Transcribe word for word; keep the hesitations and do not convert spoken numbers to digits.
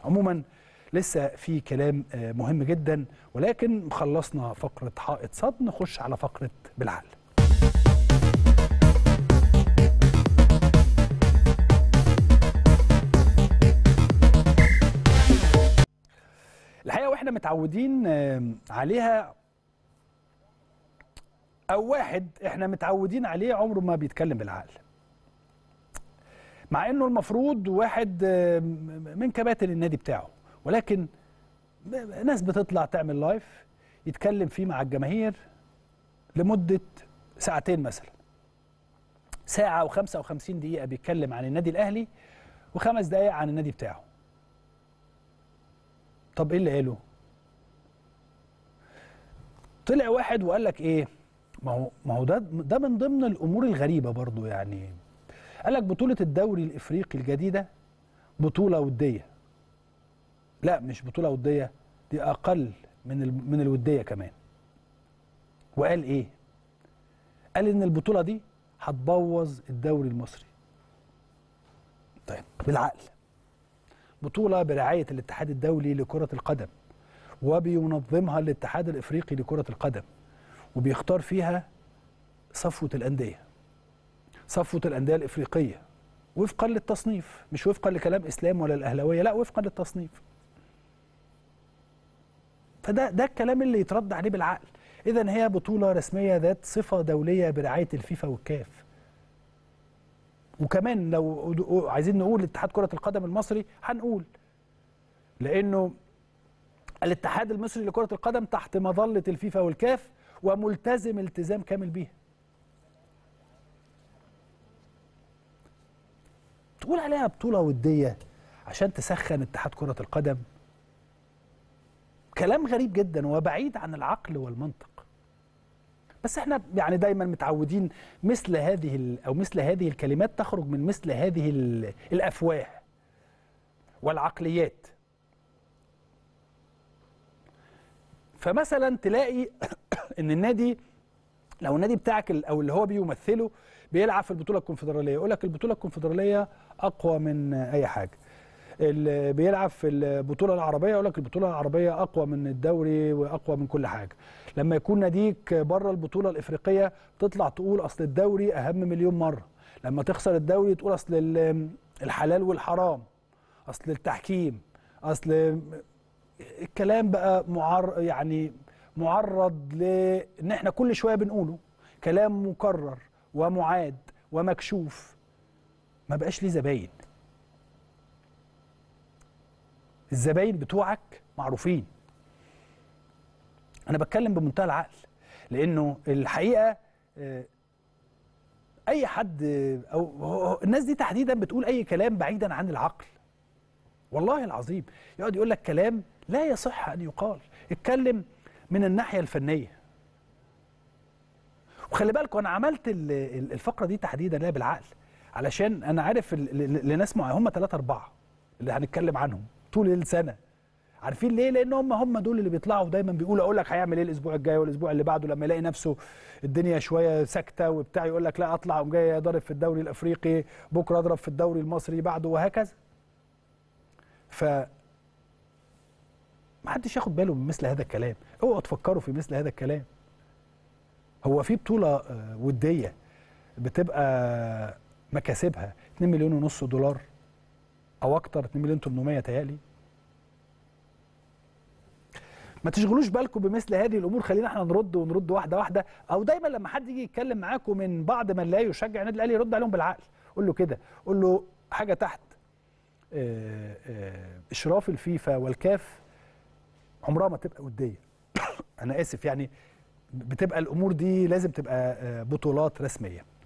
عموما لسه في كلام مهم جدا، ولكن خلصنا فقره حائط صد، نخش على فقره بالعقل. الحقيقه واحنا متعودين عليها، او واحد احنا متعودين عليه عمره ما بيتكلم بالعقل، مع انه المفروض واحد من كباتن النادي بتاعه، ولكن ناس بتطلع تعمل لايف يتكلم فيه مع الجماهير لمده ساعتين مثلا، ساعه وخمسة وخمسين دقيقه بيتكلم عن النادي الاهلي وخمس دقائق عن النادي بتاعه. طب ايه اللي قاله؟ طلع واحد وقال لك ايه؟ ما هو ما هو ده ده من ضمن الامور الغريبه برضو، يعني قال لك بطوله الدوري الافريقي الجديده بطوله وديه. لا مش بطوله وديه، دي اقل من من الوديه كمان. وقال ايه؟ قال ان البطوله دي هتبوظ الدوري المصري. طيب بالعقل، بطوله برعايه الاتحاد الدولي لكره القدم وبينظمها الاتحاد الافريقي لكره القدم، وبيختار فيها صفوه الانديه، صفوه الانديه الافريقيه وفقا للتصنيف، مش وفقا لكلام اسلام ولا الاهلاويه، لا وفقا للتصنيف. فده ده الكلام اللي يترد عليه بالعقل. اذا هي بطوله رسميه ذات صفه دوليه برعايه الفيفا والكاف. وكمان لو عايزين نقول اتحاد كره القدم المصري هنقول، لانه الاتحاد المصري لكره القدم تحت مظله الفيفا والكاف وملتزم التزام كامل بيها. تقول عليها بطوله وديه عشان تسخن اتحاد كره القدم؟ كلام غريب جدا وبعيد عن العقل والمنطق. بس احنا يعني دايما متعودين مثل هذه او مثل هذه الكلمات تخرج من مثل هذه الافواه والعقليات. فمثلا تلاقي ان النادي، لو النادي بتاعك او اللي هو بيمثله بيلعب في البطوله الكونفدراليه، يقول لك البطوله الكونفدراليه اقوى من اي حاجه. اللي بيلعب في البطوله العربيه يقول لك البطوله العربيه اقوى من الدوري واقوى من كل حاجه. لما يكون ناديك بره البطوله الافريقيه تطلع تقول اصل الدوري اهم مليون مره. لما تخسر الدوري تقول اصل الحلال والحرام، اصل التحكيم، اصل الكلام بقى معر يعني معرض لان احنا كل شويه بنقوله كلام مكرر ومعاد ومكشوف، ما بقاش ليه زباين. الزباين بتوعك معروفين. انا بتكلم بمنتهى العقل، لانه الحقيقه اي حد او الناس دي تحديدا بتقول اي كلام بعيدا عن العقل. والله العظيم يقعد يقول لك كلام لا يصح ان يقال. اتكلم من الناحيه الفنيه. وخلي بالكم انا عملت الفقره دي تحديدا لا بالعقل، علشان انا عارف لناس معينه هم ثلاثه اربعه اللي هنتكلم عنهم طول السنه. عارفين ليه؟ لان هم هم دول اللي بيطلعوا دايما بيقولوا اقول لك هيعمل ايه الاسبوع الجاي والاسبوع اللي بعده، لما يلاقي نفسه الدنيا شويه ساكته وبتاع يقول لك لا اطلع قوم جاي اضرب في الدوري الافريقي، بكره اضرب في الدوري المصري بعده، وهكذا. ف ما حدش ياخد باله من مثل هذا الكلام. اوعوا تفكروا في مثل هذا الكلام. هو في بطوله وديه بتبقى مكاسبها اتنين مليون ونص دولار او اكتر، اتنين مليون وتمنمية تهيألي. ما تشغلوش بالكم بمثل هذه الامور، خلينا احنا نرد ونرد واحده واحده. او دايما لما حد يجي يتكلم معاكم من بعض من لا يشجع النادي الاهلي يرد عليهم بالعقل. قول له كده، قول له حاجه تحت اه اه اشراف الفيفا والكاف عمرها ما تبقى وديه. انا اسف يعني، بتبقى الامور دي لازم تبقى بطولات رسميه.